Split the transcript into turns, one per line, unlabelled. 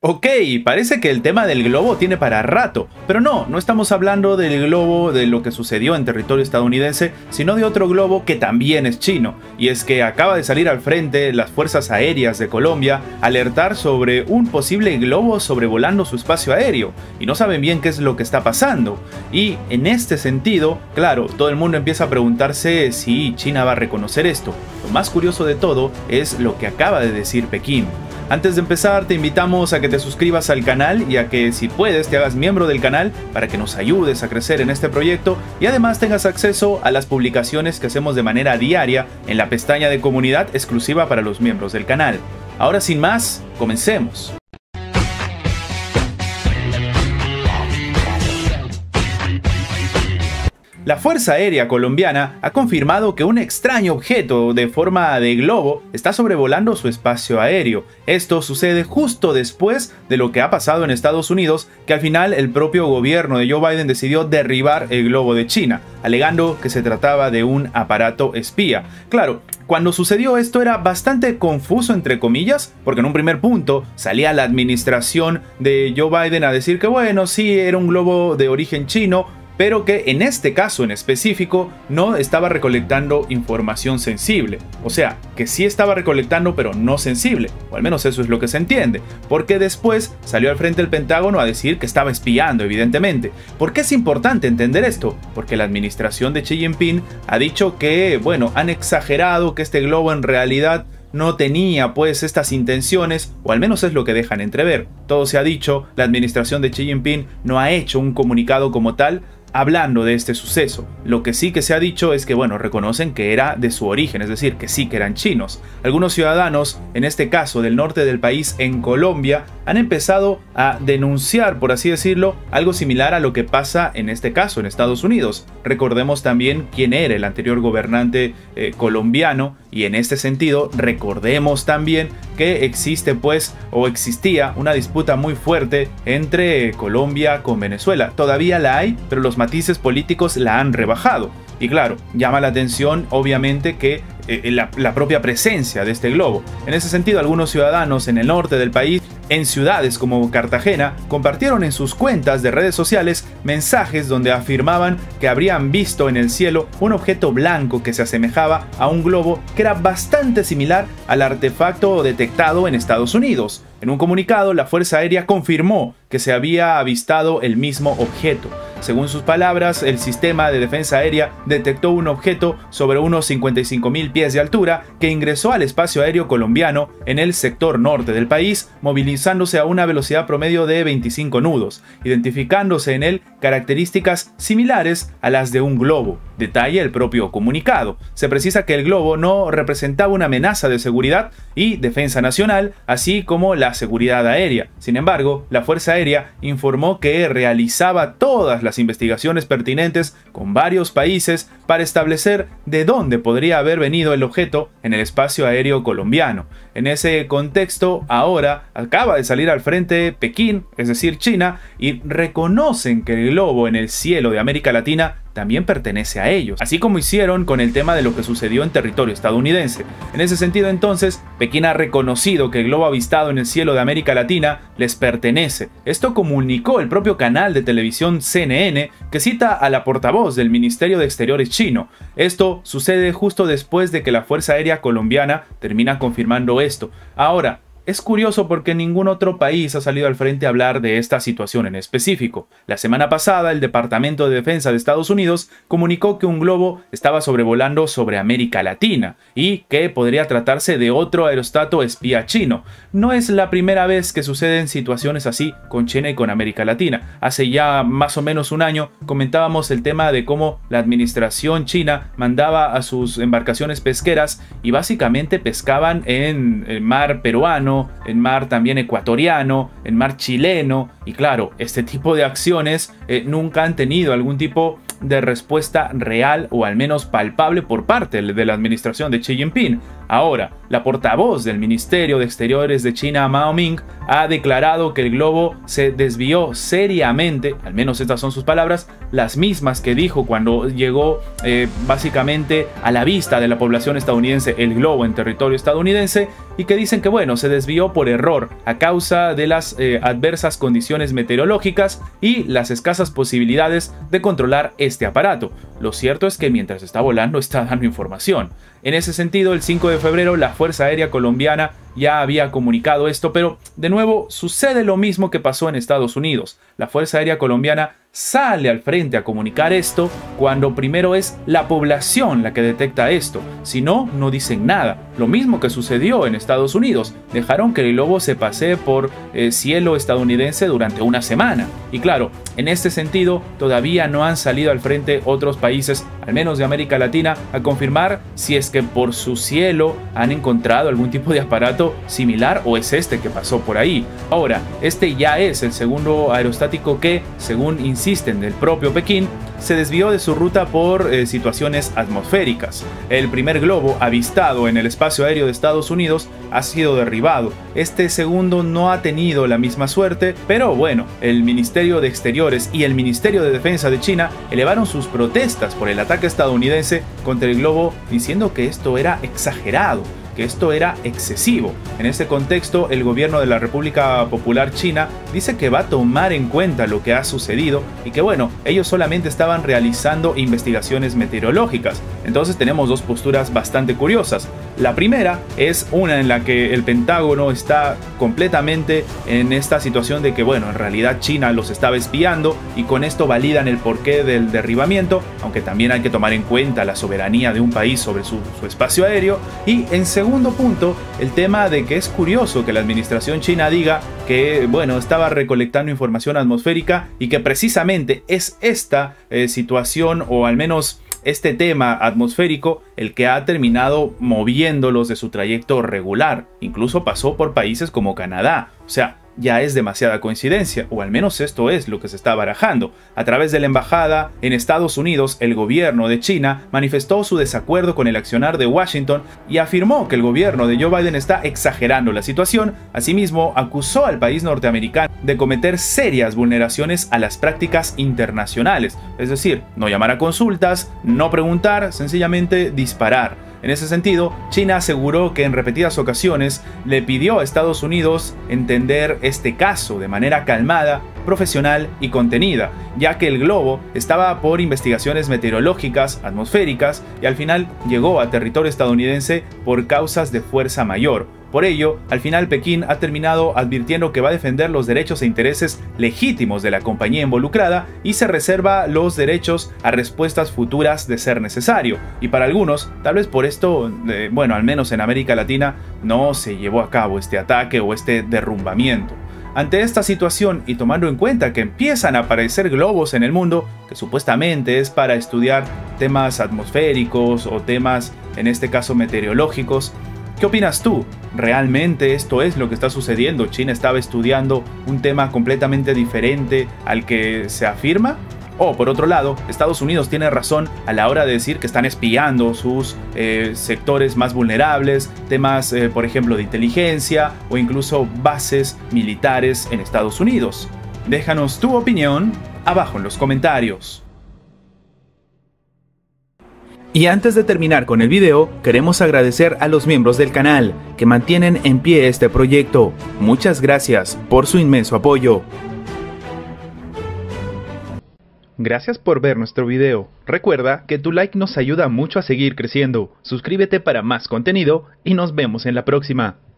Ok, parece que el tema del globo tiene para rato, pero no estamos hablando del globo de lo que sucedió en territorio estadounidense, sino de otro globo que también es chino, y es que acaba de salir al frente las Fuerzas Aéreas de Colombia a alertar sobre un posible globo sobrevolando su espacio aéreo, y no saben bien qué es lo que está pasando. Y en este sentido, claro, todo el mundo empieza a preguntarse si China va a reconocer esto. Lo más curioso de todo es lo que acaba de decir Pekín. Antes de empezar, te invitamos a que te suscribas al canal y a que, si puedes, te hagas miembro del canal para que nos ayudes a crecer en este proyecto y además tengas acceso a las publicaciones que hacemos de manera diaria en la pestaña de comunidad exclusiva para los miembros del canal. Ahora, sin más, comencemos. La Fuerza Aérea Colombiana ha confirmado que un extraño objeto de forma de globo está sobrevolando su espacio aéreo. Esto sucede justo después de lo que ha pasado en Estados Unidos, que al final el propio gobierno de Joe Biden decidió derribar el globo de China, alegando que se trataba de un aparato espía. Claro, cuando sucedió esto era bastante confuso entre comillas, porque en un primer punto salía la administración de Joe Biden a decir que bueno, sí, era un globo de origen chino, pero que en este caso en específico no estaba recolectando información sensible. O sea, que sí estaba recolectando pero no sensible, o al menos eso es lo que se entiende, porque después salió al frente el Pentágono a decir que estaba espiando, evidentemente. ¿Por qué es importante entender esto? Porque la administración de Xi Jinping ha dicho que, bueno, han exagerado, que este globo en realidad no tenía pues estas intenciones, o al menos es lo que dejan entrever. Todo se ha dicho, la administración de Xi Jinping no ha hecho un comunicado como tal hablando de este suceso. Lo que sí que se ha dicho es que, bueno, reconocen que era de su origen, es decir, que sí que eran chinos. Algunos ciudadanos, en este caso del norte del país, en Colombia, han empezado a denunciar, por así decirlo, algo similar a lo que pasa en este caso en Estados Unidos. Recordemos también quién era el anterior gobernante colombiano, y en este sentido recordemos también que existe pues, o existía una disputa muy fuerte entre Colombia con Venezuela. Todavía la hay, pero los matices políticos la han rebajado. Y claro, llama la atención obviamente que la propia presencia de este globo. En ese sentido, algunos ciudadanos en el norte del país, en ciudades como Cartagena, compartieron en sus cuentas de redes sociales mensajes donde afirmaban que habrían visto en el cielo un objeto blanco que se asemejaba a un globo que era bastante similar al artefacto detectado en Estados Unidos. En un comunicado, la Fuerza Aérea confirmó que se había avistado el mismo objeto. Según sus palabras, el sistema de defensa aérea detectó un objeto sobre unos 55.000 pies de altura que ingresó al espacio aéreo colombiano en el sector norte del país, movilizándose a una velocidad promedio de 25 nudos, identificándose en él características similares a las de un globo. Detalla el propio comunicado. Se precisa que el globo no representaba una amenaza de seguridad y defensa nacional, así como la seguridad aérea. Sin embargo, la Fuerza Aérea informó que realizaba todas las investigaciones pertinentes con varios países para establecer de dónde podría haber venido el objeto en el espacio aéreo colombiano. En ese contexto, ahora acaba de salir al frente Pekín, es decir, China, y reconocen que el globo en el cielo de América Latina también pertenece a ellos, así como hicieron con el tema de lo que sucedió en territorio estadounidense. En ese sentido, entonces, Pekín ha reconocido que el globo avistado en el cielo de América Latina les pertenece. Esto comunicó el propio canal de televisión CNN, que cita a la portavoz del Ministerio de Exteriores chino. Esto sucede justo después de que la Fuerza Aérea Colombiana termina confirmando esto. Ahora, es curioso porque ningún otro país ha salido al frente a hablar de esta situación en específico. La semana pasada, el Departamento de Defensa de Estados Unidos comunicó que un globo estaba sobrevolando sobre América Latina y que podría tratarse de otro aerostato espía chino. No es la primera vez que suceden situaciones así con China y con América Latina. Hace ya más o menos un año comentábamos el tema de cómo la administración china mandaba a sus embarcaciones pesqueras y básicamente pescaban en el mar peruano, en mar también ecuatoriano, en mar chileno, y claro, este tipo de acciones nunca han tenido algún tipo de respuesta real o al menos palpable por parte de la administración de Xi Jinping. Ahora, la portavoz del Ministerio de Exteriores de China, Mao Ning, ha declarado que el globo se desvió seriamente, al menos estas son sus palabras, las mismas que dijo cuando llegó básicamente a la vista de la población estadounidense el globo en territorio estadounidense, y que dicen que bueno, se desvió por error a causa de las adversas condiciones meteorológicas y las escasas posibilidades de controlar este aparato. Lo cierto es que mientras está volando está dando información. En ese sentido, el 5 de febrero la Fuerza Aérea Colombiana ya había comunicado esto, pero de nuevo sucede lo mismo que pasó en Estados Unidos. La Fuerza Aérea Colombiana sale al frente a comunicar esto cuando primero es la población la que detecta esto. Si no, no dicen nada. Lo mismo que sucedió en Estados Unidos. Dejaron que el globo se pasee por cielo estadounidense durante una semana. Y claro, en este sentido, todavía no han salido al frente otros países, al menos de América Latina, a confirmar si es que por su cielo han encontrado algún tipo de aparato similar o es este que pasó por ahí. Ahora, este ya es el segundo aerostático que, según insisten del propio Pekín, se desvió de su ruta por situaciones atmosféricas. El primer globo avistado en el espacio aéreo de Estados Unidos ha sido derribado. Este segundo no ha tenido la misma suerte, pero bueno, el Ministerio de Exteriores y el Ministerio de Defensa de China elevaron sus protestas por el ataque estadounidense contra el globo, diciendo que esto era exagerado, que esto era excesivo. En este contexto, el gobierno de la República Popular China dice que va a tomar en cuenta lo que ha sucedido y que bueno, ellos solamente estaban realizando investigaciones meteorológicas. Entonces tenemos dos posturas bastante curiosas. La primera es una en la que el Pentágono está completamente en esta situación de que bueno, en realidad China los estaba espiando y con esto validan el porqué del derribamiento, aunque también hay que tomar en cuenta la soberanía de un país sobre su espacio aéreo. Y en segundo punto, el tema de que es curioso que la administración china diga que bueno, estaba recolectando información atmosférica y que precisamente es esta situación, o al menos este tema atmosférico, el que ha terminado moviéndolos de su trayecto regular. Incluso pasó por países como Canadá. O sea, ya es demasiada coincidencia, o al menos esto es lo que se está barajando. A través de la embajada en Estados Unidos, el gobierno de China manifestó su desacuerdo con el accionar de Washington y afirmó que el gobierno de Joe Biden está exagerando la situación. Asimismo, acusó al país norteamericano de cometer serias vulneraciones a las prácticas internacionales, es decir, no llamar a consultas, no preguntar, sencillamente disparar. En ese sentido, China aseguró que en repetidas ocasiones le pidió a Estados Unidos entender este caso de manera calmada, profesional y contenida, ya que el globo estaba por investigaciones meteorológicas, atmosféricas, y al final llegó a territorio estadounidense por causas de fuerza mayor. Por ello, al final Pekín ha terminado advirtiendo que va a defender los derechos e intereses legítimos de la compañía involucrada y se reserva los derechos a respuestas futuras de ser necesario. Y para algunos, tal vez por esto, bueno, al menos en América Latina, no se llevó a cabo este ataque o este derrumbamiento. Ante esta situación y tomando en cuenta que empiezan a aparecer globos en el mundo, que supuestamente es para estudiar temas atmosféricos o temas, en este caso, meteorológicos, ¿qué opinas tú? ¿Realmente esto es lo que está sucediendo? ¿China estaba estudiando un tema completamente diferente al que se afirma? O por otro lado, Estados Unidos tiene razón a la hora de decir que están espiando sus sectores más vulnerables, temas por ejemplo de inteligencia o incluso bases militares en Estados Unidos. Déjanos tu opinión abajo en los comentarios. Y antes de terminar con el video, queremos agradecer a los miembros del canal que mantienen en pie este proyecto. Muchas gracias por su inmenso apoyo. Gracias por ver nuestro video. Recuerda que tu like nos ayuda mucho a seguir creciendo. Suscríbete para más contenido y nos vemos en la próxima.